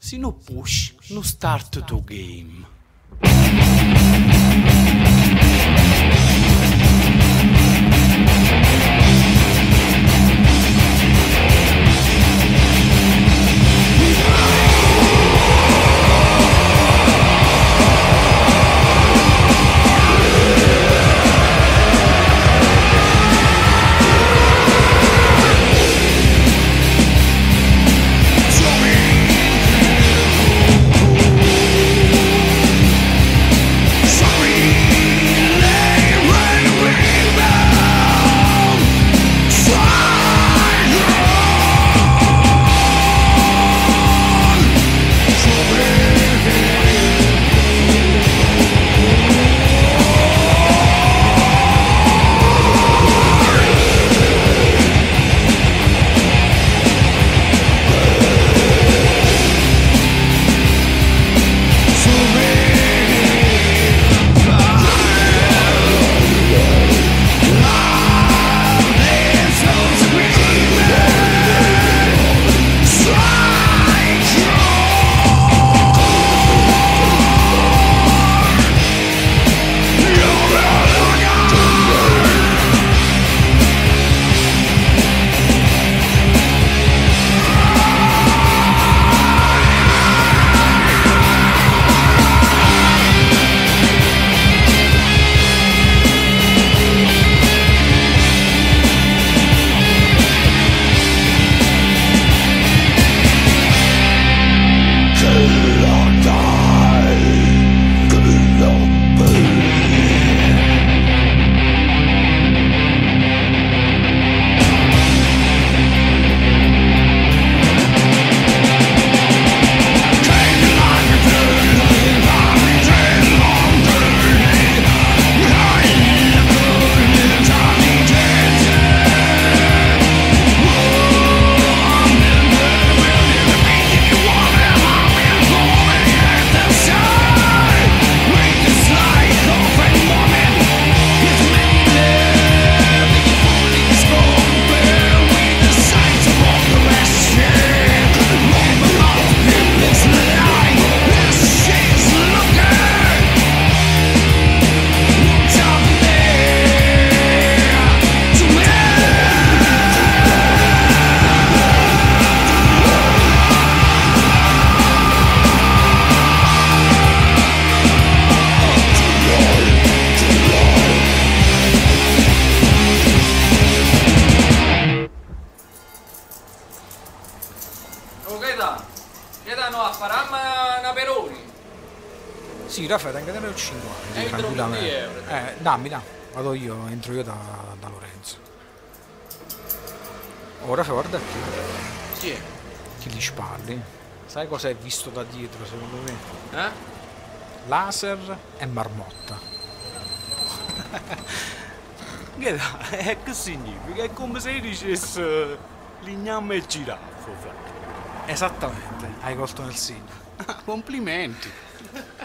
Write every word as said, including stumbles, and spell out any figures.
Se no push, no start to game. Che danno a Paramma una Peroni? Sì, Raffaele, anche te ne ho cinquanta. E Tranquillamente. euro. Eh, dammi, dammi. Vado io, entro io da, da Lorenzo. Oh, Raffaele, guarda qui. Chi è? Chi gli spalli? Sai cosa hai visto da dietro, secondo me? Eh? Laser e marmotta. Che da, eh, che significa? È come se dicesse ligname e giraffo, fra. Esattamente, hai colto nel segno. Complimenti.